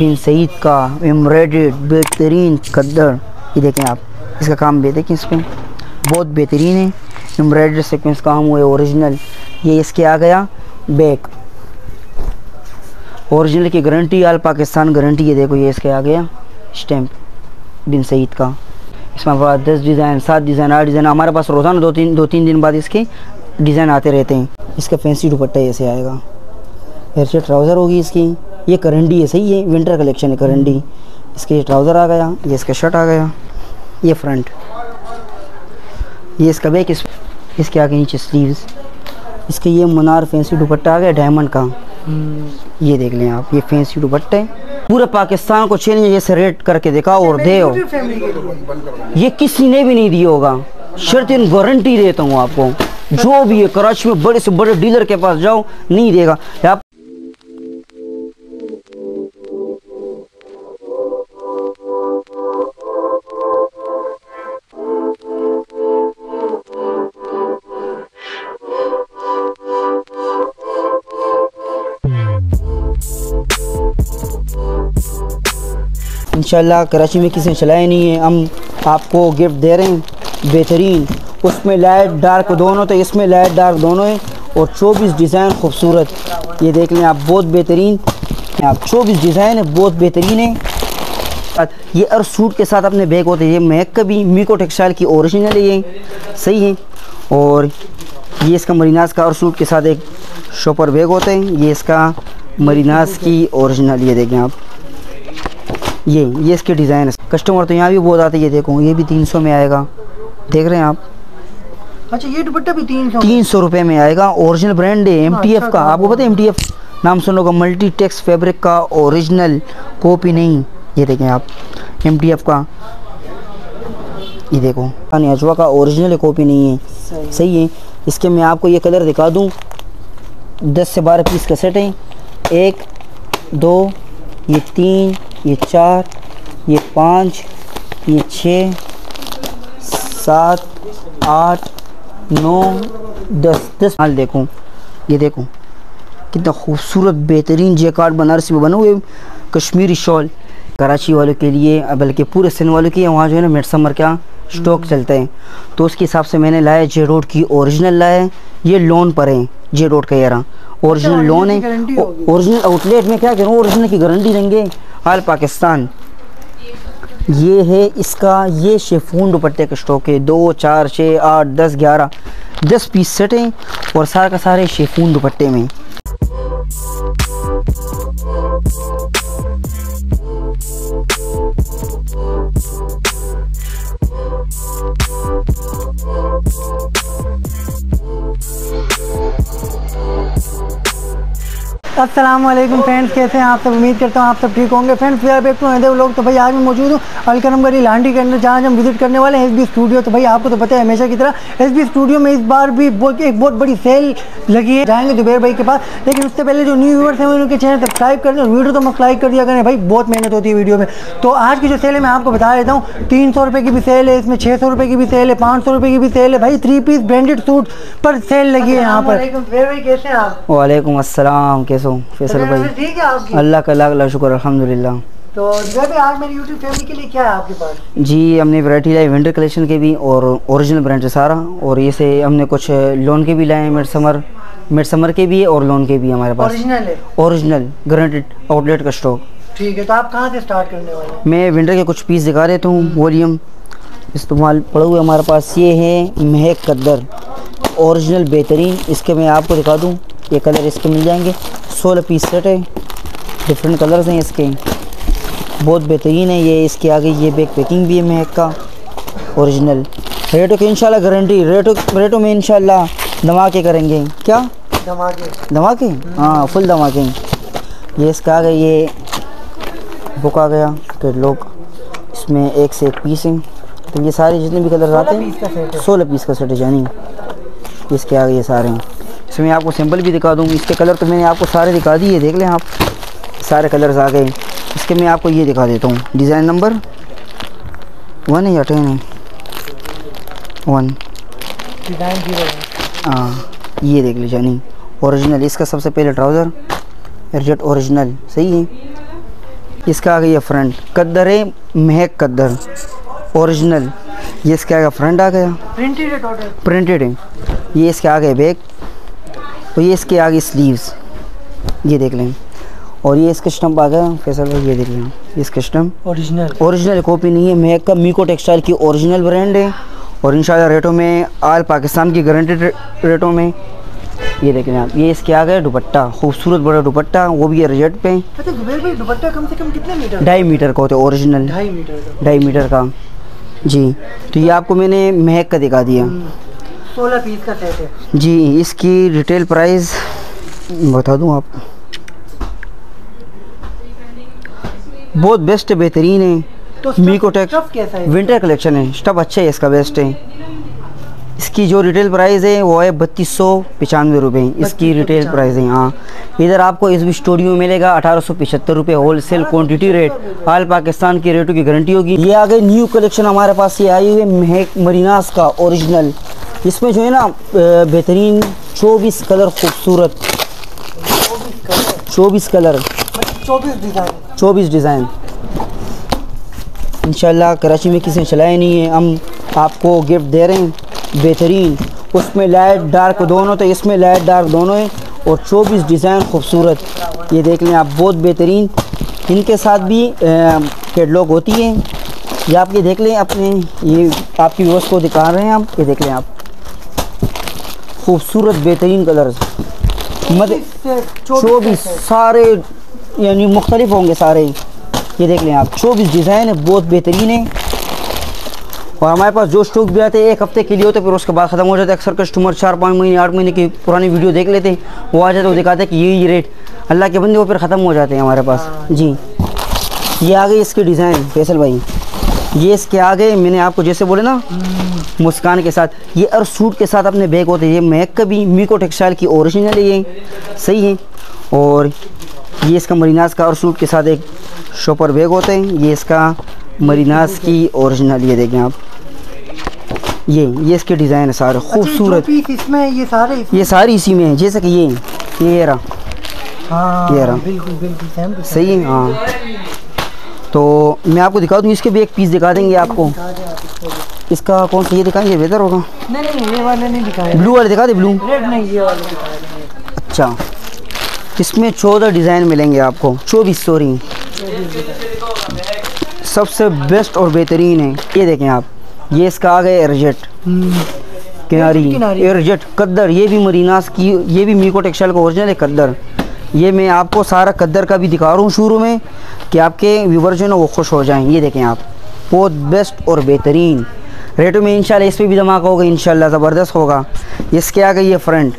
बिन सईद का एम्ब्रॉयडर्ड बेहतरीन खद्दर। ये देखें आप, इसका काम भी देखें, इसमें बहुत बेहतरीन है, एम्ब्रॉयडर्ड सीक्वेंस काम हुआ है ओरिजिनल। ये इसके आ गया बैक, ओरिजिनल की गारंटी, आल पाकिस्तान गारंटी। ये देखो, ये इसके आ गया स्टैम्प बिन सईद का। इसमें 10 डिज़ाइन, 7 डिज़ाइन, 8 डिज़ाइन हमारे पास रोज़ाना दो तीन दिन बाद इसके डिज़ाइन आते रहते हैं। इसका फैंसी दुपट्टा ऐसे आएगा, ऐसे ट्राउज़र होगी इसकी। ये करंडी है, सही है, विंटर कलेक्शन है करंडी। इसके ये ट्राउज़र आ गया, ये इसका शर्ट आ गया, ये फ्रंट, ये इसका बैक, इसके आगे नीचे स्लीव्स। इसके ये मुनार फैंसी दुपट्टा आ गया डायमंड का। ये देख लें आप, ये फैंसी दुपट्टे पूरे पाकिस्तान को चैलेंज जैसे रेट करके देखा और दे हो, ये किसी ने भी नहीं दिया होगा। शर्त गारंटी देता हूँ आपको, जो भी है कराची में बड़े से बड़े डीलर के पास जाओ, नहीं देगा। आप इंशाल्लाह कराची में किसी ने चलाया नहीं है, हम आपको गिफ्ट दे रहे हैं बेहतरीन। उसमें लाइट डार्क दोनों, तो इसमें लाइट डार्क दोनों है, और 24 डिज़ाइन खूबसूरत। ये देख लें आप, बहुत बेहतरीन। आप 24 डिज़ाइन है, बहुत बेहतरीन है। ये और सूट के साथ अपने बैग होते हैं। ये महक का भी मीको टेक्सटाइल की ओरिजिनल है, ये सही है। और ये इसका मरीनास का और सूट के साथ एक शॉपर बैग होते हैं। ये इसका मरीनास की ओरिजिनल, ये देखें आप, ये इसके डिज़ाइन है। कस्टमर तो यहाँ भी बहुत आते हैं। ये देखो, ये भी 300 में आएगा, देख रहे हैं आप। अच्छा, ये दुपट्टा भी 300 रुपये में आएगा। ओरिजिनल ब्रांड है MTF का, आपको पता है MTF नाम सुनोगा, मल्टी टेक्स फैब्रिक का ओरिजिनल, कॉपी नहीं। ये देखें आप, MTF का, ये देखो अजवा का ओरिजिनल है, कॉपी नहीं है, सही है। इसके मैं आपको ये कलर दिखा दूँ, 10 से 12 पीस का सेट है। 1 2 ये 3 ये 4 ये 5 ये 6 7 8 9 10 माल देखो। ये देखो कितना खूबसूरत बेहतरीन जैकार्ड बनारसी में बने हुए कश्मीरी शॉल, कराची वालों के लिए, बल्कि पूरे सिंध वालों के लिए। वहाँ जो है ना मिड समर का स्टॉक चलते हैं, तो उसके हिसाब से मैंने लाया। जे रोड की ओरिजिनल लाया है, ये लोन पर है, जे रोड का यारा ओरिजिनल लोन है। ओरिजिनल आउटलेट में क्या करूँ, ओरिजिनल की गारंटी देंगे आल पाकिस्तान। ये है इसका, ये शेफून दुपट्टे का स्टॉक है। 2 4 6 8 10 11 10 पीस सेट हैं, और सारे का सारे शेफून दुपट्टे में। अस्सलाम वालेकुम फ्रेंड्स, कैसे हैं आप सब? उम्मीद करता हूँ आप सब ठीक होंगे। Friends, we are back to another vlog. तो भाई आज मैं मौजूद हूँ अलकरम गली लांडी के अंदर, जहाँ हम विजिट करने वाले हैं SB स्टूडियो। तो भाई आपको तो पता है हमेशा की तरह SB स्टूडियो में इस बार भी एक बहुत बड़ी सेल लगी है। जाएंगे जुबैर भाई के पास, लेकिन उससे पहले जो न्यू व्यूअर्स हैं उनके चैनल सब्सक्राइब कर दें, वीडियो तो मस्त लाइक कर दिया करें भाई, बहुत मेहनत होती है वीडियो में। तो आज की जो सेल है मैं आपको बता देता हूँ, 300 रुपये की भी सेल है, इसमें 600 रुपये की भी सेल है, 500 रुपये की भी सेल है। भाई 3 पीस ब्रांडेड सूट पर सेल लगी है यहाँ पर। कैसे हैं आप? वालेकुम अस्सलाम, कैसे हो फैसल भाई? ठीक है आपकी? अल्लाह का लाख शुक्र, अल्हम्दुलिल्लाह। तो आज मेरी यूट्यूब फैमिली के लिए क्या है आपके पास? जी, हमने वैरायटी लाई विंटर कलेक्शन के भी, और ओरिजिनल ब्रांड है सारा। और ये से हमने कुछ लोन के भी लाए हैं, मिड समर के भी है और लोन के भी हमारे पास। ओरिजिनल है? ओरिजिनल गारंटेड आउटलेट का स्टॉक। ठीक है, तो आप कहाँ से स्टार्ट करने वाले हैं? मैं विंटर के कुछ पीस दिखा देता हूँ। वॉल्यूम इस्तेमाल पड़ा हुआ हमारे पास। ये है महक कद्दर, ओरिजिनल बेहतरीन। इसके मैं आपको दिखा दूँ, ये कलर इसके मिल जाएंगे। 16 पीस सेट है, डिफरेंट कलर्स हैं इसके, बहुत बेहतरीन है। ये इसके आगे ये बैक पैकिंग भी है महक का ओरिजिनल। रेटों की इंशाल्लाह गारंटी, रेटों में इंशाल्लाह धमाके करेंगे। क्या धमाके? हाँ, फुल धमाके। ये इसका आगे ये बुक आ गया कैटलॉग, इसमें 1 से 1 पीस हैं। तो ये सारे जितने भी कलर आते हैं 16 पीस का सेट है, यानी इसके आगे ये सारे हैं। इसमें आपको सैंपल भी दिखा दूँ। इसके कलर तो मैंने आपको सारे दिखा दिए, देख लें आप, सारे कलर्स आ गए। इसके मैं आपको ये दिखा देता हूँ। डिज़ाइन नंबर 1 है या 10 है? 1 हाँ, ये देख लीजिए, नहीं ओरिजिनल। इसका सबसे पहले ट्राउज़र एयरजेट ओरिजिनल, सही है। इसका आगे ये फ्रंट कद्दर है, महक कद्दर ओरिजिनल। ये इसके आगे फ्रंट आ गया, प्रिंटेड है टोटल, प्रिंटेड है। ये इसके आगे बैक और ये इसके आगे स्लीव्स, ये देख लें। और ये इसका स्टम्प आ गया फैसल भाई, ये देख लें। इसका स्टम्प ओरिजिनल कॉपी नहीं है, महक का मीको टेक्सटाइल की ओरिजिनल ब्रांड है। और इंशाल्लाह रेटों में आल पाकिस्तान की गारंटेड रेटों में। ये देख लें आप। ये इसके आगे दुपट्टा, खूबसूरत बड़ा दुपट्टा, वो भी है रिजेट पे। अच्छा जुबैर भाई दुपट्टा कम से कम कितने मीटर? 2.5 मीटर का होता है ओरिजिनल, 2.5 मीटर का जी। तो ये आपको मैंने महक का दिखा दिया। 16 पीस का सेट है जी। इसकी रिटेल प्राइस बता दूं आप, बहुत बेस्ट है, बेहतरीन है। तो मीको टेक्स कैसा है? विंटर कलेक्शन है, स्टफ अच्छा है इसका, बेस्ट है। इसकी जो रिटेल प्राइस है वो है 3295 रुपये इसकी रिटेल प्राइस है। हाँ, इधर आपको इस भी स्टूडियो में मिलेगा 1875 रुपये wholesale quantity rate, all Pakistan की रेटों की गारंटी होगी। ये आ गई न्यू कलेक्शन हमारे पास, ये आई हुई है महक मरीनास का ओरिजिनल। इसमें जो है ना बेहतरीन 24 कलर, खूबसूरत 24 कलर, 24 डिज़ाइन। इंशाल्लाह कराची में किसी ने चलाया नहीं है, हम आपको गिफ्ट दे रहे हैं बेहतरीन। उसमें लाइट डार्क दोनों, तो इसमें लाइट डार्क दोनों है। और 24 डिज़ाइन खूबसूरत, ये देख लें आप, बहुत बेहतरीन। इनके साथ भी कैटलॉग होती है, ये आप ये देख लें अपने, ये आपकी व्यूअर्स को दिखा रहे हैं आप, ये देख लें आप, खूबसूरत बेहतरीन कलर्स। 24 सारे यानी मुख्तलिफ होंगे सारे, ये देख लें आप। 24 डिज़ाइन है, बहुत बेहतरीन है। और हमारे पास जो स्टॉक भी आते हैं 1 हफ्ते के लिए होते हैं, फिर उसके बाद ख़त्म हो जाता है। अक्सर कस्टमर 4-5 महीने 8 महीने की पुरानी वीडियो देख लेते हैं, वो आ जाते हैं, वो दिखाते हैं कि ये रेट, अल्लाह के बंदे वो फिर ख़त्म हो जाते हैं हमारे पास जी। ये आ गई इसके डिज़ाइन फैसल भाई, ये इसके आगे मैंने आपको जैसे बोले ना मुस्कान के साथ, ये और सूट के साथ अपने बैग होते हैं। ये महक का भी मीको टेक्सटाइल की ओरिजिनल है, ये सही है। और ये इसका मरीनास का और सूट के साथ एक शॉपर बैग होते हैं। ये इसका मरीनास की ओरिजिनल, ये देखें आप, ये इसके डिज़ाइन है सारे खूबसूरत। इसमें ये सारी इसी में है, जैसे कि ये रहा, हाँ, ये रहा, बिल्कुल सही है। हाँ, तो मैं आपको दिखा दूँ, इसके भी एक पीस दिखा देंगे आपको। इसका कौन सा, ये दिखाएंगे बेहतर होगा। नहीं ये वाले नहीं दिखाए, ब्लू वाले दिखा दे, ब्लू रेड नहीं, ये वाले दिखाए। अच्छा, इसमें 14 डिज़ाइन मिलेंगे आपको, 24 सॉरी, सबसे बेस्ट और बेहतरीन है। ये देखें आप, ये इसका आ गया एरजेट किनारी, एरजेट कद्दर, ये भी मरीनास की, ये भी मीको टेक्सटाइल का ओरिजिनल है कद्दर। ये मैं आपको सारा कद्दर का भी दिखा रहा हूँ शुरू में, कि आपके व्यूवर जो है ना वो खुश हो जाएं। ये देखें आप, बहुत बेस्ट और बेहतरीन रेटों में इंशाल्लाह। इस पर भी धमाका होगा इंशाल्लाह, ज़बरदस्त होगा। इसके आगे ये फ्रंट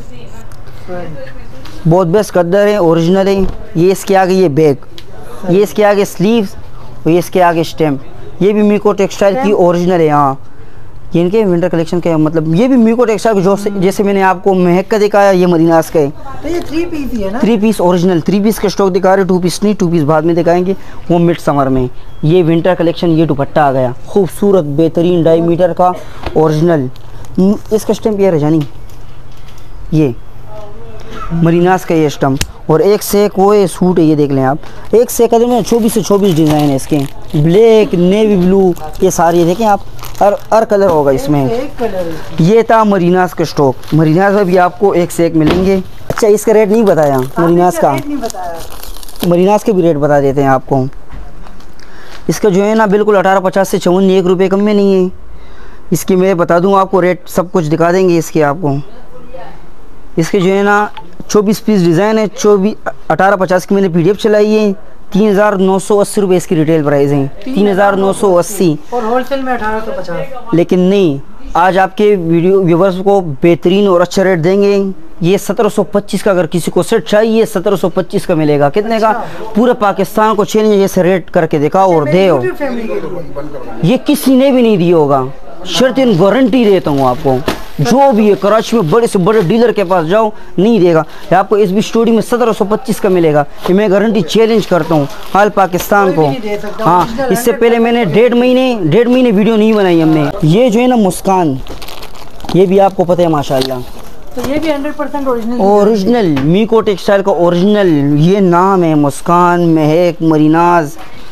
बहुत बेस्ट कद्दर है, ओरिजिनल है। ये इसके आगे ये बैग, ये इसके आगे स्लीव्स, और ये इसके आगे स्टैम्प, ये भी मीको टेक्सटाइल की ओरिजिनल है। हाँ, ये इनके विंटर कलेक्शन के, मतलब ये भी मीको टेक्सटाइल जो जैसे मैंने आपको महक का दिखाया, ये मरीनास का है। तो ये 3 पीस ही है ना? 3 पीस ओरिजिनल, 3 पीस का स्टॉक दिखा रहे, 2 पीस नहीं, 2 पीस बाद में दिखाएंगे, वो मिड समर में। ये विंटर कलेक्शन, ये दुपट्टा आ गया खूबसूरत बेहतरीन 2.5 मीटर का ओरिजिनल। इसका स्टैम्प ये रजानी, ये मरीनास का ये स्टम्प। और एक से एक वो ये सूट है, ये देख लें आप, एक से एक में 24 से 24 डिज़ाइन है इसके, ब्लैक, नेवी ब्लू, ये सारे, ये देखें आप, हर कलर होगा इसमें। एक कलर है। ये था मरीनास का स्टॉक, मरीनास में भी आपको एक से एक मिलेंगे। अच्छा, इसका रेट नहीं बताया मरीनास का, मरीनास के भी रेट बता देते हैं आपको। इसका जो है ना बिल्कुल 1850 से 54 1 रुपये कम में नहीं है। इसकी मैं बता दूँ आपको रेट, सब कुछ दिखा देंगे इसके आपको। इसके जो है ना 24 पीस डिज़ाइन है, 1850 की मैंने PDF चलाई है। 3980 रुपये इसकी रिटेल प्राइस है, 3980, और होलसेल में 1850। लेकिन नहीं, आज आपके वीडियो व्यूवर्स को बेहतरीन और अच्छा रेट देंगे। ये 1725 का, अगर किसी को सेट चाहिए 1725 का मिलेगा। कितने का? पूरे पाकिस्तान को चैलेंज जैसे रेट करके दिखाओ और दे, ये किसी ने भी नहीं दिया होगा, शर्त गारंटी देता हूँ आपको। जो भी है कराची में बड़े से बड़े डीलर के पास जाओ, नहीं देगा। आपको इस भी स्टोरी में 1725 का मिलेगा, ये मैं गारंटी चैलेंज करता हूँ हाल पाकिस्तान को। हाँ, इससे पहले मैंने 1.5 महीने वीडियो नहीं बनाई हमने। ये जो है ना मुस्कान, ये भी आपको पता है माशाल्लाह, तो ये भी 100% ओरिजिनल मीको टेक्सटाइल का ओरिजिनल ये नाम है। मुस्कान, महक, मरीनाज,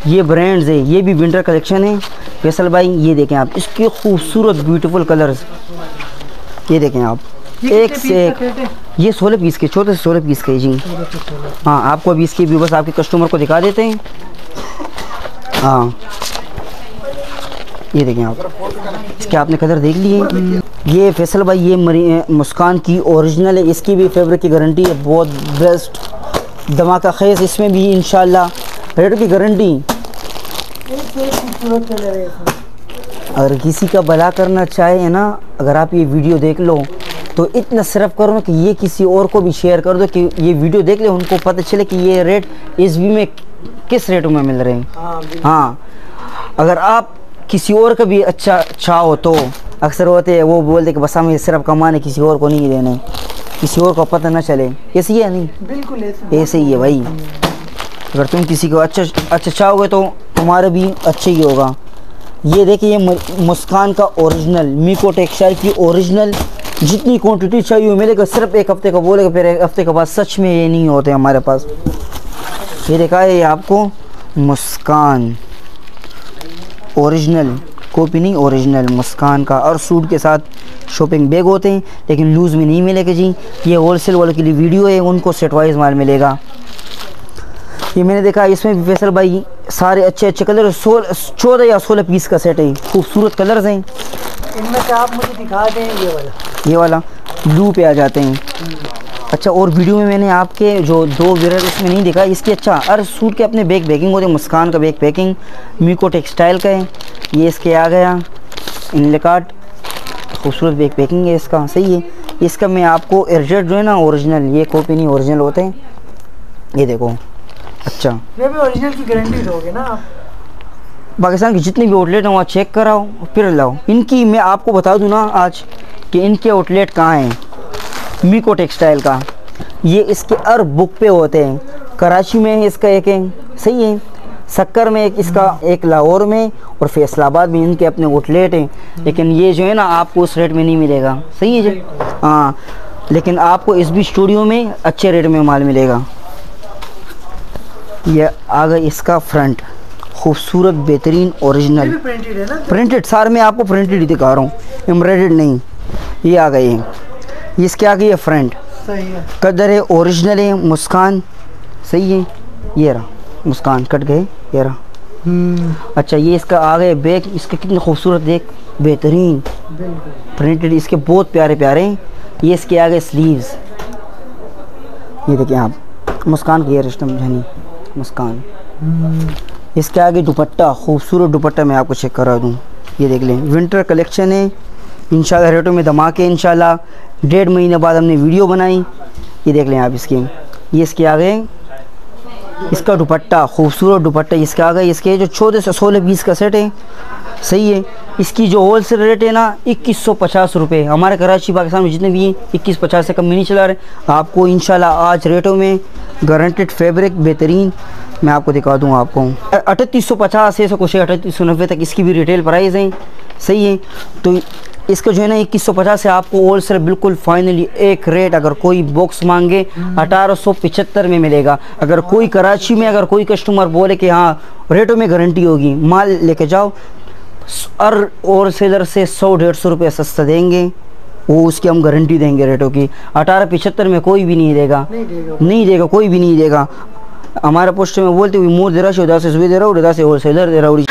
ये ब्रांड्स है, ये भी विंटर कलेक्शन है फैसल भाई। ये देखें आप, इसके खूबसूरत ब्यूटीफुल कलर्स, ये देखें आप, एक से एक। ये 16 पीस के, 14 से 16 पीस के जी। हाँ, आपको अभी इसकी भी बस आपके कस्टमर को दिखा देते हैं। हाँ, ये देखें आप, इसके आपने कलर देख लिए। ये फैसल भाई ये मुस्कान की ओरिजिनल है, इसकी भी फैब्रिक की गारंटी है, बहुत बेस्ट धमाका खेज। इसमें भी इंशाल्लाह रेट की गारंटी। अगर किसी का भला करना चाहे ना, अगर आप ये वीडियो देख लो तो इतना सिर्फ करो ना कि ये किसी और को भी शेयर कर दो कि ये वीडियो देख ले, उनको पता चले कि ये रेट एसबी में किस रेटों में मिल रहे हैं। हाँ, अगर आप किसी और का भी अच्छा चाहो तो अक्सर होते हैं वो बोलते कि बस हमें सिर्फ कमाने, किसी और को नहीं देने, किसी और को पता ना चले। ऐसे ही है नहीं? बिल्कुल ऐसे ही है भाई। अगर तुम किसी को अच्छा चाहोगे तो तुम्हारा भी अच्छा ही होगा। ये देखिए, ये मुस्कान का ओरिजिनल मीको टेक्सटाइल की ओरिजिनल, जितनी क्वांटिटी चाहिए मिलेगा। सिर्फ एक हफ्ते का बोलेगा, फिर एक हफ्ते के बाद सच में ये नहीं होते हमारे पास। ये देखा है, ये आपको मुस्कान ओरिजिनल, कॉपी नहीं ओरिजिनल मुस्कान का। और सूट के साथ शॉपिंग बैग होते हैं, लेकिन लूज़ में नहीं मिलेगा जी। ये होलसेल वालों के लिए वीडियो है, उनको सेट वाइज माल मिलेगा। ये मैंने देखा, इसमें भी फैसल भाई सारे अच्छे अच्छे कलर, 14 या 16 पीस का सेट है, खूबसूरत कलर्स हैं। इनमें से आप मुझे दिखा दें ये वाला ब्लू पे आ जाते हैं। अच्छा, और वीडियो में मैंने आपके जो 2 वेराइटी इसमें नहीं दिखा, इसकी अच्छा हर सूट के अपने बैग पैकिंग होते हैं। मुस्कान का बैग पैकिंग मीको टेक्सटाइल का है। ये इसके आ गया इनलेकाट, खूबसूरत बैग पैकिंग है इसका, सही है। इसका मैं आपको एयरजेट जो है ना ओरिजिनल, ये कॉपी नहीं ओरिजिनल होते हैं। ये देखो, अच्छा, ये भी ओरिजिनल की गारंटी दोगे ना आप? पाकिस्तान की जितनी भी आउटलेट हैं वहाँ चेक कराओ फिर लाओ। इनकी मैं आपको बता दूँ ना आज कि इनके आउटलेट कहाँ हैं। मीको टेक्सटाइल का ये इसके हर बुक पे होते हैं। कराची में इसका एक है, सही है, सक्कर में एक इसका, एक लाहौर में और फैसलाबाद में इनके अपने आउटलेट हैं। लेकिन ये जो है ना आपको उस रेट में नहीं मिलेगा, सही है जी। हाँ, लेकिन आपको एसबी स्टूडियो में अच्छे रेट में माल मिलेगा। ये आ गया इसका फ्रंट, खूबसूरत बेहतरीन ओरिजिनल प्रिंटेड है ना? प्रिंटेड, सारे मैं आपको प्रिंटेड ही दिखा रहा हूँ, एम्ब्रॉयडर्ड नहीं। ये आ गए हैं, इसके आगे ये फ्रंट, सही है, कदर है, ओरिजिनल है, मुस्कान, सही है। ये रहा मुस्कान, कट गए, ये रहा। अच्छा, ये इसका आ गए बैग, इसके कितने खूबसूरत देख, बेहतरीन प्रिंटेड, इसके बहुत प्यारे प्यारे हैं। ये इसके आगे स्लीव्स, ये देखिए आप, मुस्कान की ये रिश्तम जानी मुस्कान। इसके आगे दुपट्टा, खूबसूरत दुपट्टा मैं आपको चेक करा दूँ। ये देख लें, विंटर कलेक्शन है इंशाल्लाह, रेटों में धमाके इंशाल्लाह। 1.5 महीने बाद हमने वीडियो बनाई। ये देख लें आप इसकी, ये इसके आगे इसका दुपट्टा, खूबसूरत दुपट्टा इसके आगे। इसके जो 14 से 16 पीस का सेट है, सही है। इसकी जो होलसेल रेट है ना 2150 रुपये। हमारे कराची पाकिस्तान में जितने भी हैं 2150 से कम में नहीं चला रहे। आपको इंशाल्लाह आज रेटों में गारंटेड फैब्रिक बेहतरीन मैं आपको दिखा दूँ। आपको 3850 से कुछ 3890 तक इसकी भी रिटेल प्राइस है, सही है। तो इसका जो है ना 2150 से आपको होलसेल बिल्कुल फाइनली एक रेट, अगर कोई बॉक्स मांगे 1875 में मिलेगा। अगर कोई कराची में अगर कोई कस्टमर बोले कि हाँ रेटों में गारंटी होगी, माल लेके जाओ, और होलसेलर से 100-150 रुपये सस्ता देंगे, वो उसकी हम गारंटी देंगे रेटों की। 1875 में कोई भी नहीं देगा, नहीं देगा, कोई भी नहीं देगा। हमारे पोस्ट में बोलते हुए मोर दे रहा, उधर से सुबह दे रहा, उधर से होलसेलर दे रहा।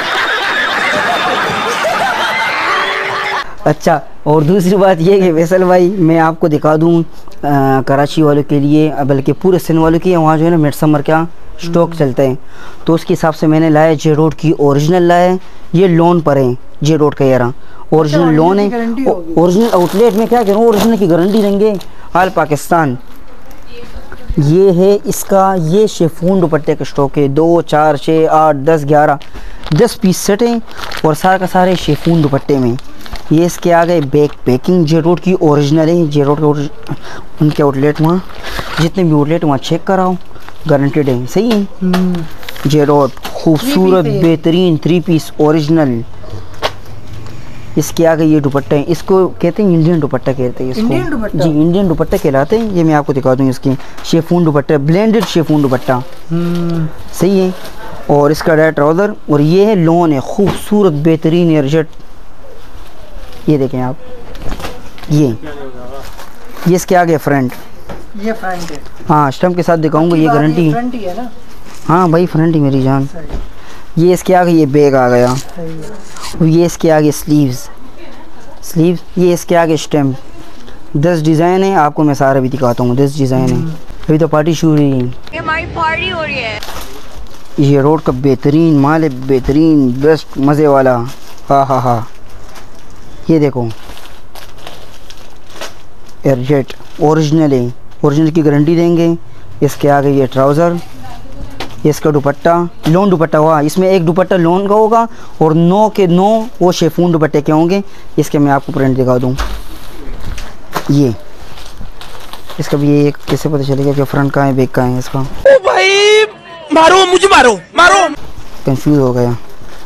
अच्छा, और दूसरी बात ये कि फैसल भाई मैं आपको दिखा दूँ कराची वालों के लिए, बल्कि पूरे सिंध वालों के, वहाँ जो है ना मिड समर का स्टॉक चलता है, तो उसके हिसाब से मैंने लाया जे रोड की ओरिजिनल लाया। ये लोन पर है, जे रोड का ये रहा ओरिजिनल लोन है। ओरिजिनल आउटलेट में क्या करूँ, ओरिजिनल की गारंटी देंगे हाल पाकिस्तान। ये है इसका, ये शेफून दुपट्टे का स्टॉक है, 2, 4, 6, 8, 10, 11, 10 पीस सेट हैं और सारे का सारे शेफून दुपट्टे में। ये इसके आ गए बैक पैकिंग, जे रोड की ओरिजिनल है। जे रोड के उनके आउटलेट वहाँ जितने भी आउटलेट वहाँ चेक कराओ, गारंटेड है, सही है। जे रोड खूबसूरत बेहतरीन 3 पीस ओरिजिनल। इसके आगे ये दुपट्टा है, इसको कहते हैं इंडियन दुपट्टा कहते हैं इसको, जी इंडियन दुपट्टा कहलाते हैं। ये मैं आपको दिखा दूँ, इसकी chiffon dupatta, blended chiffon dupatta, सही है। और इसका डायरेक्ट ट्राउज़र, और ये है लॉन है खूबसूरत बेहतरीन एयरजेट। ये देखें आप, ये इसके आगे फ्रंट, ये फ्रंट है। हाँ स्टम्प के साथ दिखाऊंगा, ये गारंटी। फ्रंट ही है ना? हाँ भाई फ्रंट ही मेरी जान। ये इसके आगे ये बैग आ गया, और ये इसके आगे स्लीव्स, ये इसके आगे स्टैम्प। 10 डिज़ाइन है, आपको मैं सारा भी दिखाता हूँ। 10 डिज़ाइन है। अभी तो पार्टी शुरू हुई, ये हमारी पार्टी हो रही है। ये रोड का बेहतरीन माल है, बेहतरीन बेस्ट मज़े वाला। हाँ हाँ हाँ, ये देखो एयरजेट ओरिजिनल है, ओरिजिनल की गारंटी देंगे। इसके आगे ये ट्राउज़र, इसका दुपट्टा लोन दुपट्टा हुआ, इसमें एक दुपट्टा लोन का होगा और 9 के 9 वो शेफून दुपट्टे के होंगे। इसके मैं आपको प्रिंट दिखा दूँ। ये इसका भी ये एक कैसे पता चलेगा कि फ्रंट का है बैक का है इसका? ओ भाई मारो, मुझे मारो मारो, कंफ्यूज हो गया।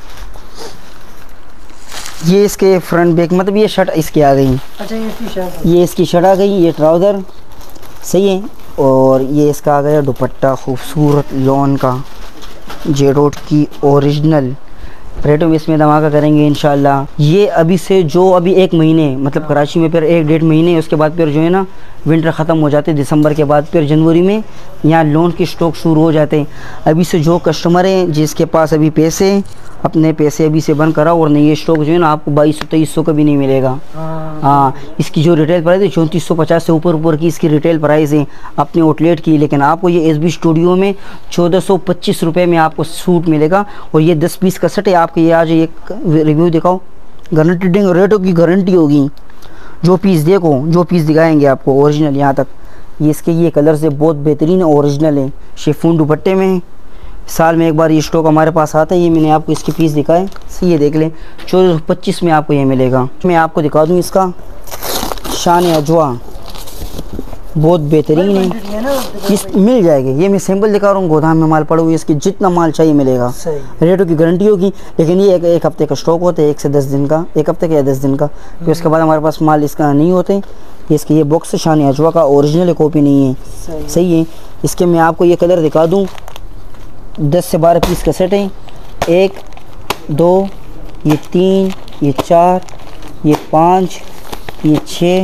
ये इसके फ्रंट बैक, मतलब ये शर्ट इसकी आ गई। अच्छा ये इसकी शर्ट है। ये इसकी शर्ट आ गई, ये ट्राउज़र सही है, और ये इसका आ गया दुपट्टा खूबसूरत लॉन का, जेरोट की ओरिजिनल। रेटों में इसमें धमाका करेंगे इंशाल्लाह। ये अभी से जो अभी 1 महीने, मतलब कराची में फिर 1-1.5 महीने, उसके बाद फिर जो है ना विंटर ख़त्म हो जाते, दिसंबर के बाद फिर जनवरी में यहाँ लोन की स्टॉक शुरू हो जाते। अभी से जो कस्टमर हैं जिसके पास अभी पैसे, अपने पैसे अभी से बंद कराओ, और नहीं ये स्टॉक जो है ना आपको 2200-2300 का भी नहीं मिलेगा। हाँ, इसकी जो रिटेल प्राइस है 3450 से ऊपर की इसकी रिटेल प्राइस है अपने आउटलेट की, लेकिन आपको ये SB स्टूडियो में 1425 रुपये में आपको सूट मिलेगा। और ये 10 पीस का सेट है। आपको ये आज एक रिव्यू दिखाओ, गारंटी देंगे, रेटों की गारंटी होगी। जो पीस देखो, जो पीस दिखाएंगे आपको ओरिजिनल यहाँ तक। ये इसके ये कलर से बहुत बेहतरीन ओरिजिनल है, शिफॉन दुपट्टे में। साल में एक बार ये स्टॉक हमारे पास आता है। ये मैंने आपको इसके पीस दिखाए, ये देख लें। 1425 में आपको ये मिलेगा। मैं आपको दिखा दूँ इसका शान अजवा, बहुत बेहतरीन है, इस मिल जाएगी। ये मैं सैंपल दिखा रहा हूँ, गोदाम में माल पड़ा हुआ है, इसकी जितना माल चाहिए मिलेगा। रेटों की गारंटी होगी, लेकिन ये एक हफ्ते का स्टॉक होता है, 1 से 10 दिन का, 1 हफ्ते का या 10 दिन का। फिर उसके बाद हमारे पास माल इसका नहीं होते। इसके ये बॉक्स शान अजवा का ओरिजिनल कॉपी नहीं है, सही है। इसके मैं आपको ये कलर दिखा दूँ, 10 से 12 पीस का सेट है। 1 2 ये 3 ये 4 ये 5 ये 6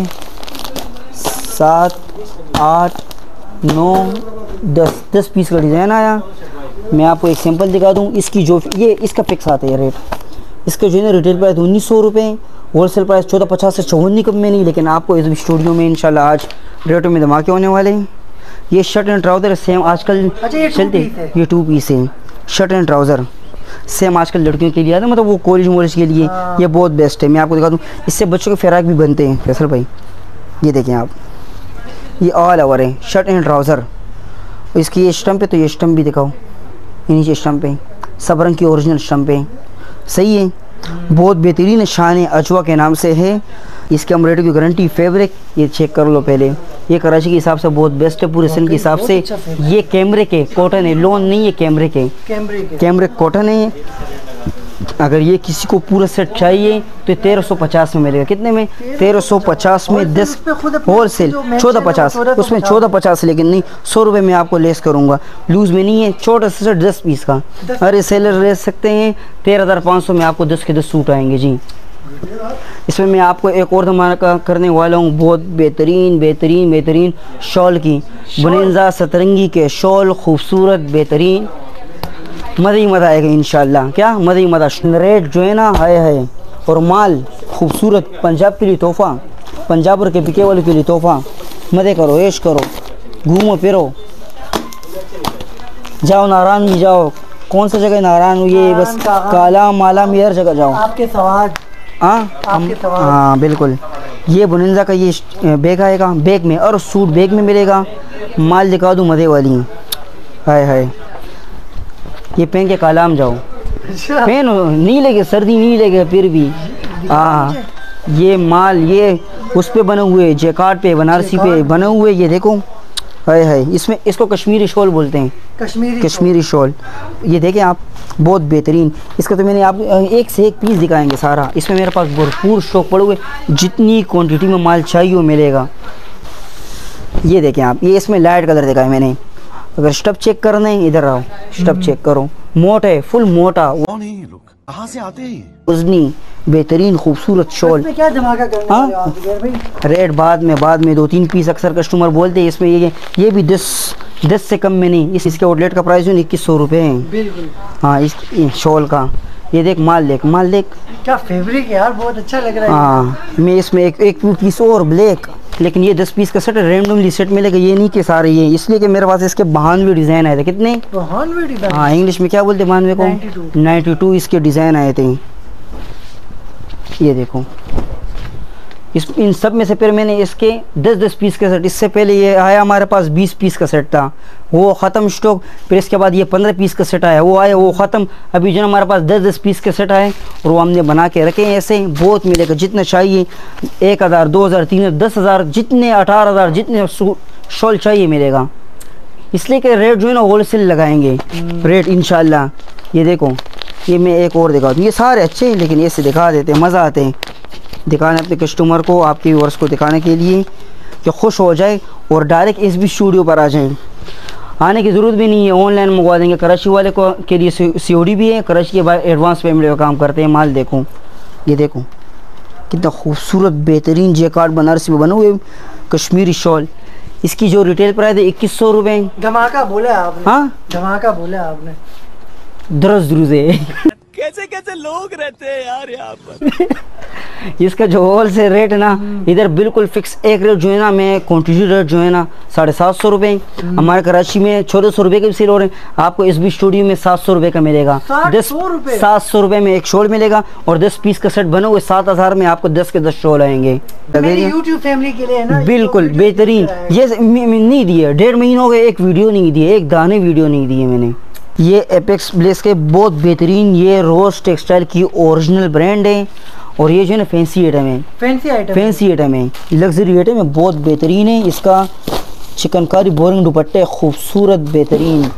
7 8 9 10 पीस का डिज़ाइन आया। मैं आपको एक सैंपल दिखा दूं। इसकी जो ये इसका फिक्स आता है रेट, इसका जो है ना रिटेल प्राइस 1900 रुपये, होलसेल प्राइस 1450 से 54 कम में नहीं। लेकिन आपको इस स्टूडियो में इंशाल्लाह आज रेटों में धमाके होने वाले हैं। ये शर्ट एंड ट्राउज़र सेम आजकल चलते, ये 2 पीस है शर्ट एंड ट्राउज़र, सेम आजकल लड़कियों के लिए आता है, मतलब वो कॉलेज के लिए ये बहुत बेस्ट है। मैं आपको दिखा दूँ, इससे बच्चों के फ़िराक भी बनते हैं फैसल भाई। ये देखें आप, ये ऑल ओवर है शर्ट एंड ट्राउज़र। इसकी ये स्टम्प है, तो ये स्टम्प भी दिखाओ, ये नीचे स्टम्प है, सब रंग की ओरिजिनल स्टम्प है, सही है। बहुत बेहतरीन शान अजवा के नाम से है। इसके हम रेट की गारंटी। फैब्रिक ये चेक कर लो पहले, ये कराची के हिसाब से बहुत बेस्ट है, पूरे सन के हिसाब से। ये कैमरे के कॉटन है, लोन नहीं है, कैमरे के कैमरे कॉटन है। अगर ये किसी को पूरा सेट चाहिए तो 1350 में मिलेगा। कितने में? 1350 में 10 होलसेल 1450, उसमें 1450, लेकिन नहीं 100 रुपये में आपको लेस करूँगा, लूज़ में नहीं है। छोटा सा सेट 10 पीस का, अरे सेलर ले सकते हैं। 13,500 में आपको 10 के 10 सूट आएंगे जी। इसमें मैं आपको एक और धमाका करने वाला हूँ, बहुत बेहतरीन शॉल की, बुनिंजा सतरंगी के शॉल, खूबसूरत बेहतरीन, मज़ा ही मज़ा आएगा इंशाल्लाह। क्या मज़ा ही मज़ा। रेट जो है ना है और माल खूबसूरत, पंजाब के लिए तोहफ़ा, पंजाब के पिके वालों के लिए तोहफ़ा। मज़े करो, ऐश करो, घूमो फिरो, जाओ नारायण भी जाओ। कौन सा जगह नारायण? ये बस काला माला में हर जगह जाओ। आपके सवाल, हाँ बिल्कुल। ये बुनिंजा का ये बैग आएगा, बैग में, और सूट बैग में मिलेगा। माल दिखा दूँ मज़े वाली, हाय ये पहन के कालाम जाओ, पहनो, नहीं लगे सर्दी, नहीं लगे फिर भी। ये माल ये उस पे बने हुए, जैकार्ड पे, बनारसी पे बने हुए, ये देखो, हाय इसमें इसको कश्मीरी शॉल बोलते हैं, कश्मीरी शॉल। ये देखें आप, बहुत बेहतरीन। इसका तो मैंने आप एक से एक पीस दिखाएंगे सारा। इसमें मेरे पास भरपूर स्टॉक पड़े हुए, जितनी क्वांटिटी में माल चाहिए वो मिलेगा। ये देखें आप, ये इसमें लाइट कलर दिखाया मैंने, अगर स्टफ चेक करना है इधर आओ, स्टफ चेक करो, मोट है, फुल मोटा, कौन है ये लोग, कहाँ से आते हैं? उजनी बेहतरीन खूबसूरत शॉल। इसमें क्या धमाका करने वाले हो आप जुबैर भाई? रेट बाद में 2-3 पीस अक्सर कस्टमर बोलते हैं इसमें, ये भी 10 से कम में नहीं। इसके आउटलेट का प्राइस 2100 रुपये है। बिल्कुल। हाँ, इस शॉल का ये देख, माल देख क्या फैब्रिक है यार, बहुत अच्छा लग रहा है। हाँ, मैं इसमें एक पीस और ब्लैक, लेकिन ये 10 पीस का सेट रैंडमली सेट मिलेगा, ये नहीं कि सारे ये, इसलिए कि मेरे पास इसके 92 डिज़ाइन आए थे। कितने? 92 डिज़ाइन। हाँ, इंग्लिश में क्या बोलते 92 को? 92 इसके डिज़ाइन आए थे। ये देखो, इन सब में से फिर मैंने इसके 10-10 पीस का सेट, इससे पहले ये आया हमारे पास 20 पीस का सेट था, वो ख़त्म स्टॉक। फिर इसके बाद ये 15 पीस का सेट आया, वो आया, वो ख़त्म। अभी जो हमारे पास 10-10 पीस के सेट आए और वो हमने बना के रखे हैं। ऐसे बहुत मिलेगा, जितना चाहिए, 1000, 2000, 3000, 10,000, जितने 18,000, जितने शॉल चाहिए मिलेगा। इसलिए कि रेट जो है ना होलसेल लगाएंगे रेट इंशाल्लाह। ये देखो, ये मैं एक और दिखा दूँ, ये सारे अच्छे हैं लेकिन ऐसे दिखा देते हैं, मज़ा आते हैं दिखाने अपने कस्टमर को, आपके व्यूअर्स को दिखाने के लिए कि खुश हो जाए और डायरेक्ट SB स्टूडियो पर आ जाएं। आने की ज़रूरत भी नहीं है, ऑनलाइन मंगवा देंगे। कराची वाले को के लिए COD भी है, कराची के बाद एडवांस पेमेंट का काम करते हैं। माल देखो, ये देखो कितना खूबसूरत बेहतरीन जेकार्ड बनारसी में बने हुए कश्मीरी शॉल। इसकी जो रिटेल प्राइस है 2100 रुपये। धमाका बोला आपने। हाँ, धमाका बोला आपने। दुरुज़े कैसे कैसे लोग रहते हैं यार यहाँ पर। इसका जो होलसेल रेट है ना, इधर बिल्कुल फिक्स एक रेट जो है ना, मैं क्वान्टिटी रेट जो है ना 750 रुपये। हमारे कराची में 1400 रुपये के भी सेल हो रहे हैं। आपको SB स्टूडियो में 700 रुपये का मिलेगा। 700 रुपये में एक शॉल मिलेगा और 10 पीस का सेट बना हुआ 7000 में आपको 10 के 10 शॉल आएंगे। यूट्यूब फैमिली के लिए है ना, बिल्कुल बेहतरीन। ये नहीं दिए, 1.5 महीने हो गए, एक वीडियो नहीं दिए, एक दाने वीडियो नहीं दिए मैंने। ये एपेक्स ब्लेस के बहुत बेहतरीन, ये रोज टेक्सटाइल की ओरिजिनल ब्रांड है और ये जो है ना फैंसी आइटम है, फैंसी आइटम है, लग्जरी आइटम है, बहुत बेहतरीन है। इसका चिकनकारी बोरिंग दुपट्टे खूबसूरत बेहतरीन।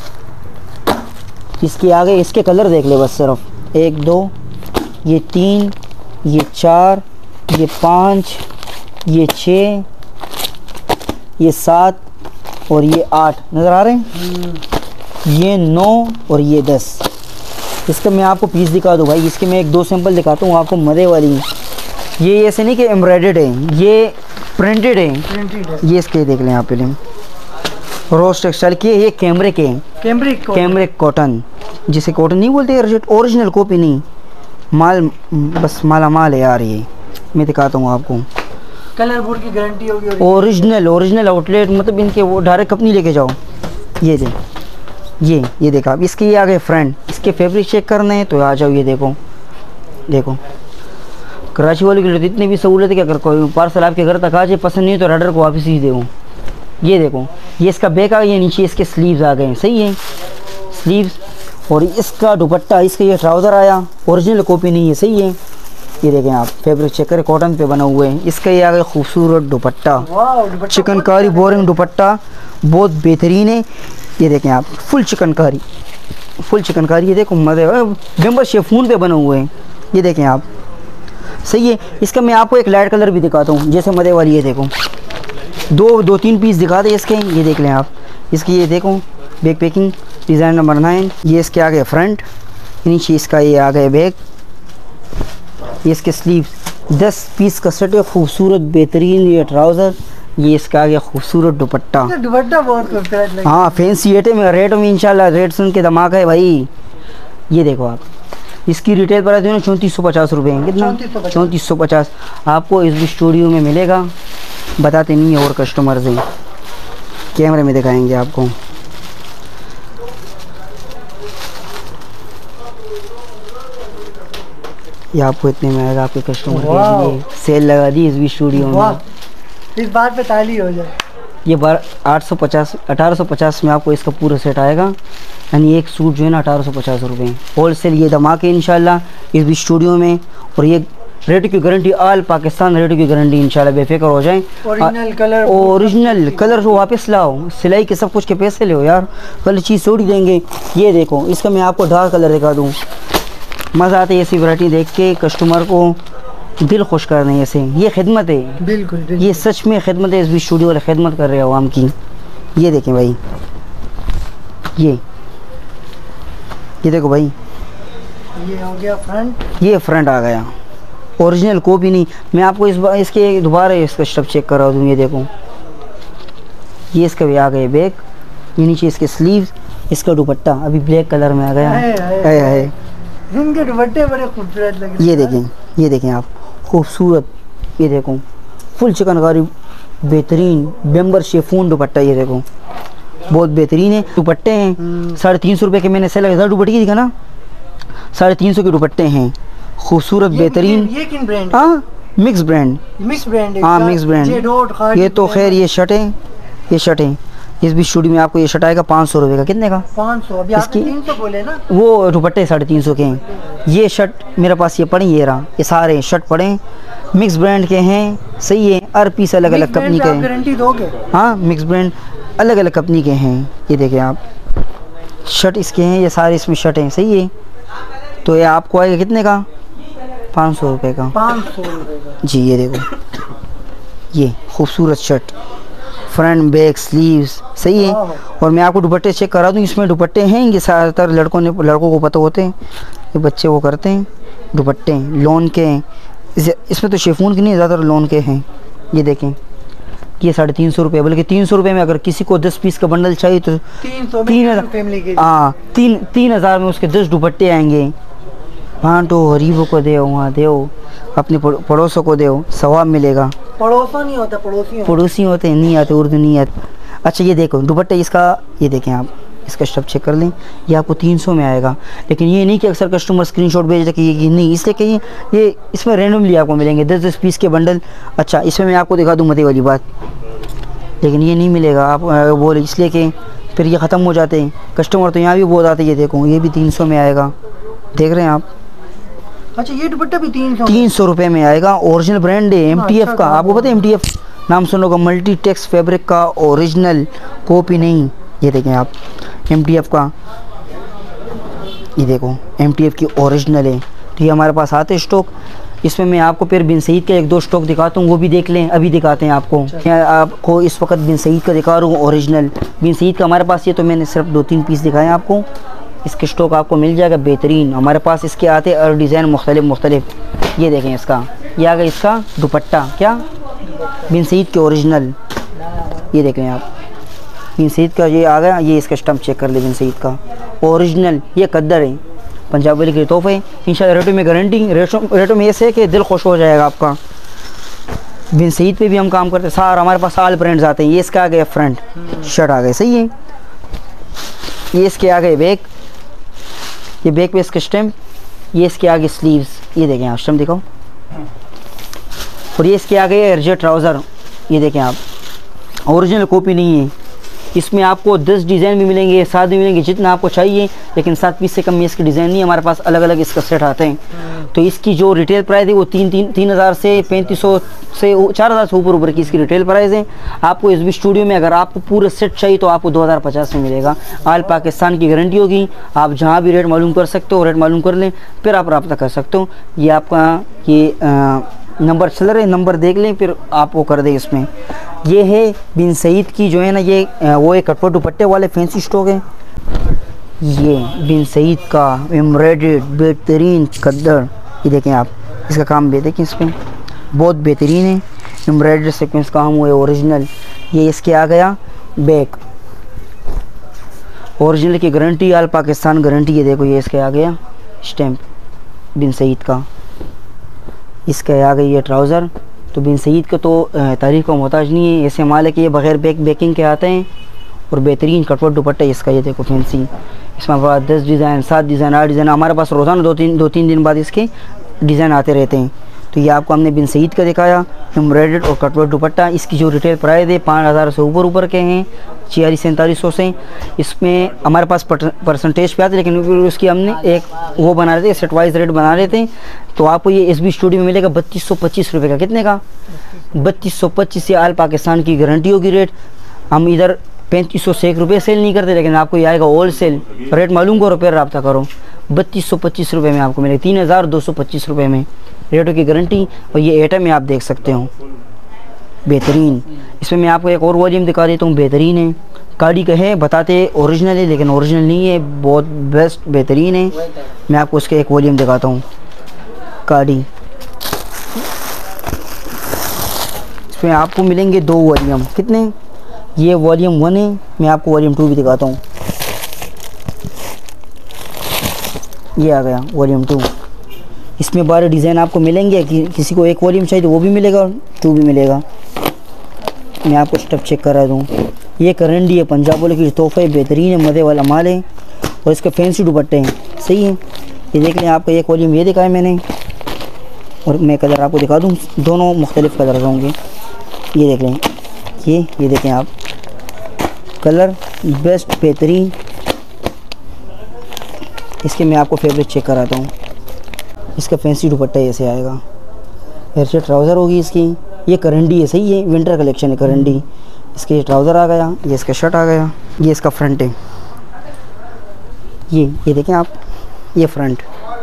इसके आगे इसके कलर देख ले बस, सिर्फ 1 2 ये 3 ये 4 ये 5 ये 6 ये 7 और ये 8 नज़र आ रहे हैं। ये 9 और ये 10। इसका मैं आपको पीस दिखा दूँ भाई, इसके मैं 1-2 सैंपल दिखाता हूँ आपको, मज़े वाली। ये ऐसे नहीं कि एम्ब्रॉयडर्ड है, ये प्रिंटेड है। ये इसके देख लें आप पहले, रोज टेक्सटाइल के, ये कैमरिक कॉटन, जिसे कॉटन नहीं बोलते, ओरिजिनल कॉपी नहीं, माल बस माल है यार। ये मैं दिखाता हूँ आपको, कलर बोर्ड की गारंटी होगी, ओरिजिनल आउटलेट, मतलब इनके वो डायरेक्ट कंपनी लेके जाओ। ये दे, ये देखा आप, इसके ये आ गए फ्रेंड। इसके फैब्रिक चेक करने हैं तो आ जाओ, ये देखो कराची वाले के लिए इतनी भी सहूलत है कि अगर कोई पार्सल आपके घर तक आ जाए, पसंद नहीं तो ऑर्डर को वापस ही दो। ये देखो, ये इसका बैक आ गया, नीचे इसके स्लीव्स आ गए, सही है स्लीव्स। और इसका दुपट्टा, इसका ये ट्राउज़र आया, ओरिजिनल कॉपी नहीं है, सही है। ये देखें आप, फैब्रिक चेक करें, कॉटन पे बना हुए हैं। इसका ये आ गया खूबसूरत दुपट्टा, चिकनकारी बोरिंग दुपट्टा, बहुत बेहतरीन है। ये देखें आप, फुल चिकनकारी, ये देखो मज़े, मेंबर शेफून पे बने हुए हैं। ये देखें आप, सही है। इसका मैं आपको एक लाइट कलर भी दिखाता हूँ, जैसे मज़े वाली। ये देखो, 2-3 पीस दिखा दे इसके, ये देख लें आप। इसकी ये देखो बैक पैकिंग, डिज़ाइन नंबर 9। ये इसके आगे फ्रंट, नीचे इसका ये आ गए बैक, ये इसके स्लीव, 10 पीस का सेट है, खूबसूरत बेहतरीन। ये ट्राउज़र, ये इसका आ गया खूबसूरत दुपट्टा बहुत खूबसूरत। हाँ, फैंसी रेट में इंशाल्लाह, रेट सुन के धमाका है भाई। ये देखो आप, इसकी रिटेल प्राइस है 3450 रुपये है। कितना? 3450 आपको SB स्टूडियो में मिलेगा, बताते नहीं है और कस्टमर से, कैमरे में दिखाएंगे आपको। ये आपको इतने में आएगा आपके कस्टमर के लिए, सेल लगा दी SB स्टूडियो में। इस बात पे ताली हो जाए। ये 1850 में आपको इसका पूरा सेट आएगा, यानी एक सूट जो है ना 1850 रुपये होलसेल। ये धमाके इंशाल्लाह SB स्टूडियो में। और ये रेट की गारंटी, ऑल पाकिस्तान रेट की गारंटी इंशाल्लाह, बेफिक्र हो जाए। ओरिजिनल कलर जो वापस लाओ, सिलाई के सब कुछ के पैसे ले यार, कल चीज़ छोड़ देंगे। ये देखो, इसका मैं आपको डार्क कलर दिखा दूँ, मज़ा आता है ऐसी वैरायटी देख के, कस्टमर को दिल खुश करने ऐसे। ये खिदमत है, बिल्कुल। ये सच में खिदमत है, SB स्टूडियो वाले खिदमत कर रहे हैं आवाम की। ये देखें भाई, ये देखो भाई, ये हो गया फ्रंट। ये फ्रंट आ गया, ओरिजिनल कॉपी नहीं। मैं आपको इस बार इसके दोबारा इसका स्टफ चेक करा दूँ। ये देखो, ये इसका भी आ गए बैक, ये नीचे इसके स्लीव्स, इसका दुपट्टा अभी ब्लैक कलर में आ गया है। इनके दुपट्टे बड़े खूबसूरत लग रहे हैं। ये देखें आप, खूबसूरत। ये देखो फुल चिकनकारी बेहतरीन बेम्बर शेफून दुपट्टा। ये देखो बहुत बेहतरीन है दुपट्टे हैं। 350 रुपये के मैंने सेल लगा दुपट्टे की दिखा ना, 350 के दुपट्टे हैं, खूबसूरत बेहतरीन। ये किन ब्रांड? हाँ मिक्स ब्रांड, हाँ मिक्स ब्रांड। ये तो खैर ये शर्ट है, ये शर्ट है। इस भी स्टूडियो में आपको ये शर्ट आएगा 500 रुपये का। कितने का? 500। अभी आपने 300 बोले ना। वो दुपट्टे 350 के हैं। ये शर्ट मेरे पास ये पड़े, ये रहा, ये सारे शर्ट पड़े मिक्स ब्रांड के हैं। सही है, हर पीस अलग अलग कंपनी के हैं। गारंटी दोगे? हाँ मिक्स ब्रांड अलग अलग कंपनी के हैं। ये देखें आप, शर्ट इसके हैं, ये सारे इसमें शर्ट हैं। सही है, तो ये आपको आएगा कितने का? 500 रुपये का। 500 रुपये का जी। ये देखो, ये खूबसूरत शर्ट, फ्रंट बैक स्लीव्स। सही है। और मैं आपको दुपट्टे चेक करा दूँ, इसमें दुपट्टे हैं, ये ज़्यादातर लड़कों को पता होते हैं, ये बच्चे वो करते हैं। दुपट्टे लोन के हैं, इसमें तो शेफून के नहीं, ज़्यादातर लोन के हैं। ये देखें, ये 350 रुपये, बल्कि 300 रुपये में अगर किसी को 10 पीस का बंडल चाहिए तो 3,000 में उसके 10 दुपट्टे आएंगे। बांटो, गरीबों को दो, वहाँ दो, अपने पड़ोसों को दो, सवाब मिलेगा। पड़ोसा नहीं होता, पड़ोसी होते हैं, नहीं आते, उर्दू नहीं आते। अच्छा ये देखो दुपट्टे इसका, ये देखें आप, इसका स्टफ चेक कर लें, ये आपको 300 में आएगा। लेकिन ये नहीं कि अक्सर कस्टमर स्क्रीनशॉट भेज कि ये नहीं, इसलिए कि ये इसमें रैंडमली आपको मिलेंगे 10-10 पीस के बंडल। अच्छा इसमें मैं आपको दिखा दूँ मजे वाली बात, लेकिन ये नहीं मिलेगा आप बोले, इसलिए कि फिर ये ख़त्म हो जाते हैं कस्टमर, तो यहाँ भी बहुत आते हैं। ये देखो, ये भी 300 में आएगा, देख रहे हैं आप। अच्छा ये दुपट्टा भी 300 रुपये में आएगा, ओरिजिनल ब्रांड है MTF का। आपको पता है MTF नाम सुनोगा, मल्टी टेक्स फैब्रिक का, ओरिजिनल कॉपी नहीं। ये देखें आप, MTF का, ये देखो MTF की ओरिजिनल है। तो ये हमारे पास आते स्टॉक। इसमें मैं आपको फिर बिन सईद का 1-2 स्टॉक दिखाता हूँ, वो भी देख लें, अभी दिखाते हैं आपको। मैं आपको इस वक्त बिन सईद का दिखा रहा हूँ ओरिजिनल। बिन सईद का हमारे पास ये तो मैंने सिर्फ 2-3 पीस दिखाए आपको, इसके स्टॉक आपको मिल जाएगा बेहतरीन। हमारे पास इसके आते और डिज़ाइन मुख्तलिफ। ये देखें इसका, ये आ गया इसका दुपट्टा, क्या बिन सईद के ओरिजिनल। ये देखें आप, बिन सईद का ये आ गया। ये इसका स्टम्प चेक कर ले, बिन सईद का ओरिजिनल। ये कद्दर है, पंजाब वाले के तोहफे। इंशाल्लाह रेटों में गारंटी, रेटों में ऐसे है कि दिल खुश हो जाएगा आपका। बिन सईद पे भी हम काम करते हैं, सारा हमारे पास साल ब्रांड्स आते हैं। ये इसका आ गया फ्रंट शर्ट आ गए, सही है। ये इसके आ गए बैक, ये बैक पे इसका स्टैम्प, ये इसके आगे स्लीव्स। ये देखें आप, स्टैम्प दिखाओ। और ये इसके आगे एरजे ट्राउज़र। ये देखें आप, ओरिजिनल कॉपी नहीं है। इसमें आपको 10 डिज़ाइन भी मिलेंगे, 7 भी मिलेंगे, जितना आपको चाहिए। लेकिन 7 पीस से कम में इसके डिज़ाइन नहीं, हमारे पास अलग अलग इसका सेट आते हैं। तो इसकी जो रिटेल प्राइस है वो 3,000 से 3,500 से 4,000 से ऊपर की इसकी रिटेल प्राइस है। आपको SB स्टूडियो में अगर आपको पूरा सेट चाहिए तो आपको 2050 में मिलेगा। आल पाकिस्तान की गारंटी होगी। आप जहाँ भी रेट मालूम कर सकते हो, रेट मालूम कर लें, फिर आप रब्ता कर सकते हो। ये आपका ये नंबर चल रहे, नंबर देख लें, फिर आप वो कर दें। इसमें ये है बिन सईद की जो है ना, ये वो एक कटवर दुपट्टे वाले फैंसी स्टॉक है। ये बिन सईद का एम्ब्रॉयडर्ड बेहतरीन कद्दर। ये देखें आप, इसका काम भी देखें, इस पर बहुत बेहतरीन है, एम्ब्रॉयडर्ड सीक्वेंस काम हुआ है ओरिजिनल। ये इसके आ गया बैक, ओरिजिनल की गारंटी, आल पाकिस्तान गारंटी। ये देखो, ये इसके आ गया स्टैम्प बिन सईद का। इसका आ गई ये ट्राउज़र। तो बिन सईद का तो तारीफ़ का मोहताज नहीं है, ऐसे माल है कि ये बग़ैर बैकिंग के आते हैं और बेहतरीन कटवर दुपट्टा इसका। ये देखो फैंसी, इसमें 10 डिज़ाइन, 7 डिज़ाइन, 8 डिज़ाइन, हमारे पास रोज़ाना 2-3 दिन बाद इसके डिज़ाइन आते रहते हैं। तो ये आपको हमने बिन सईद का दिखाया, एम्ब्रॉयडर्ड और कटवर दुपट्टा। इसकी जो रिटेल प्राइस है 5,000 से ऊपर के हैं, 4600-4700 से। इसमें हमारे पास परसेंटेज पे आते, लेकिन उसकी हमने एक वो बना रहे थे, सेट वाइज रेट बना रहे थे। तो आपको ये SB स्टूडियो में मिलेगा 3225 रुपये का। कितने का? 3225 से आल पाकिस्तान की गारंटी होगी रेट। हम इधर 3500 से 1 रुपये सेल नहीं करते, लेकिन आपको ये आएगा होल सेल रेट। मालूम करो, फिर रब्ता करो। 3225 रुपये में आपको मिलेगा, 3225 रुपये में रेटों की गारंटी। और ये एटम में आप देख सकते हो, बेहतरीन। इसमें मैं आपको एक और वॉल्यूम दिखा देता हूँ, बेहतरीन है। गाड़ी का है, बताते ओरिजिनल है लेकिन ओरिजिनल नहीं है, बहुत बेस्ट बेहतरीन है। मैं आपको उसका एक वॉल्यूम दिखाता हूँ। गाड़ी इसमें आपको मिलेंगे 2 वॉल्यूम। कितने? ये वॉल्यूम 1 है, मैं आपको वॉल्यूम 2 भी दिखाता हूँ। ये आ गया वॉल्यूम 2। इसमें 12 डिज़ाइन आपको मिलेंगे। कि किसी को एक वॉल्यूम चाहिए तो वो भी मिलेगा और 2 भी मिलेगा। मैं आपको स्टेप चेक करा दूँ। ये करंडी है, पंजाब वाले की तोहफे, बेहतरीन है, मज़े वाला माल है और इसके फैंसी दुपट्टे हैं। सही है। ये देख लें, आपका एक वॉल्यूम ये दिखाया मैंने और मैं कलर आपको दिखा दूँ, दोनों मुख्तलिफ़ कलर होंगे। ये देख लें, ये देखें आप, कलर बेस्ट बेहतरीन। इसके मैं आपको फैब्रिक चेक कराता हूँ। इसका फैंसी दुपट्टा ऐसे आएगा, हेयर ट्राउज़र होगी इसकी। ये करंडी है, सही है, विंटर कलेक्शन है करंडी। इसके ट्राउज़र आ गया, ये इसका शर्ट आ गया, ये इसका फ्रंट है। ये देखें आप, ये फ्रंट,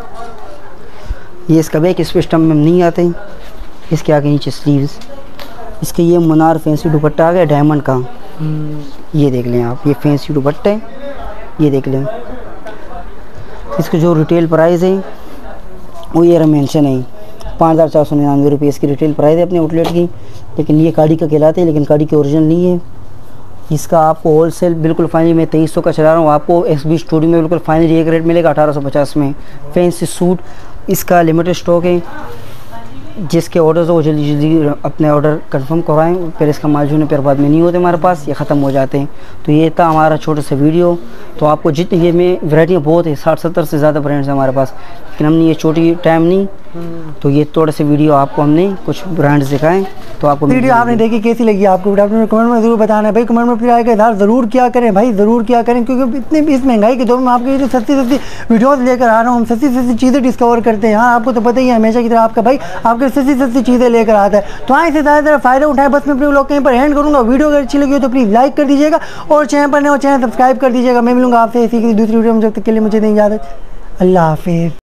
ये इसका बैक। इस पर स्टम्प में नहीं आते, इसके आगे नीचे स्लीव्स। इसके ये मुनार फैंसी दुपट्टा आ गया डायमंड का। ये देख लें आप, ये फैंसी दुपट्टे, ये देख लें। इसका जो रिटेल प्राइस है वो ये मेंशन है, 5499 रुपये इसकी रिटेल प्राइस है अपने आउटलेट की। लेकिन ये गाड़ी का कहलाते हैं, लेकिन गाड़ी के ओरिजिनल नहीं है। इसका आपको होलसेल बिल्कुल फाइनल मैं 2300 का चला रहा हूँ। आपको SB स्टूडियो में बिल्कुल फाइनल एक रेट मिलेगा 1850 में। फैंसी सूट इसका लिमिटेड स्टॉक है। जिसके ऑर्डर्स हो वो जल्दी जल्दी अपने ऑर्डर कंफर्म करवाएं, फिर इसका माल जो है फिर बाद में नहीं होते हमारे पास, ये ख़त्म हो जाते हैं। तो ये था हमारा छोटा सा वीडियो। तो आपको जितनी ये में वैरायटियाँ बहुत है, 60-70 से ज़्यादा ब्रांड्स हैं हमारे पास, लेकिन हमने ये छोटी टाइम नहीं, तो ये थोड़े से वीडियो आपको हमने कुछ ब्रांड्स दिखाएं। तो आपको वीडियो आपने देखी, कैसी लगी आपको? आपने कमेंट में ज़रूर बताना है भाई। कमेंट में फिर आएगा इधर ज़रूर क्या करें भाई, ज़रूर क्या करें, क्योंकि इतने इस महंगाई के दौर में आपके जो सस्ती वीडियोज़ लेकर आ रहा हूँ, हम सस्ती चीज़ें डिस्कवर करते हैं। हाँ, आपको तो पता ही है हमेशा की तरह आपका भाई आपके सस्ती चीज़ें लेकर आता है। तो आए से ज़्यादा फ़ायदा उठाए। बस मैं अपने लोग कहीं पर एंड करूँगा। वीडियो अगर अच्छी लगी हो तो प्लीज़ लाइक कर दीजिएगा और चैनल पर नए हो चैनल सब्सक्राइब कर दीजिएगा। मैं मिलूँगा आपसे इसी की दूसरी वीडियो में, जब तक के लिए मुझे दें इजाज़त। अल्लाह हाफिज़।